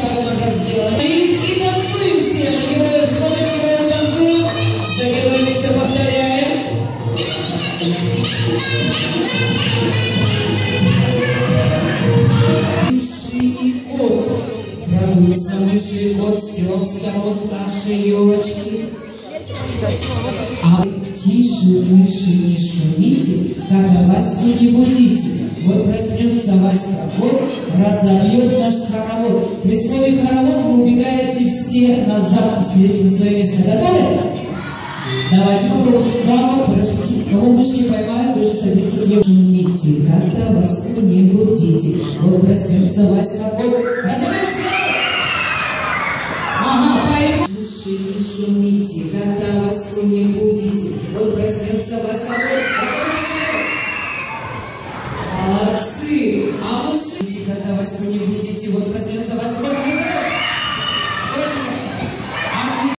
шага назад сделаем. И танцуем все. На героев смотрим, героев танцуем. За героями все повторяем. Мыши и кот. Крадутся мыши и кот с трех сторон нашей елочки. А тише, мыши, не шумите, когда Ваську не будите. Вот проснется Васька кот, разорвет наш хоровод. При слове хоровод вы убегаете все назад, следуйте на свое место. Готовы? Давайте попробуем. Браво, подождите. Кого мышки поймают, тоже садится в нее. Шумите, когда Ваську не будите. Вот проснется Васька кот, разорвет наш хоровод. Ага, поймал. Мыши, не шумите, когда Ваську не будите. Вот проснется Васька кот, разорвет наш хоровод. Молодцы! А мыши, когда Ваську не будете, вот проснется Васька кот.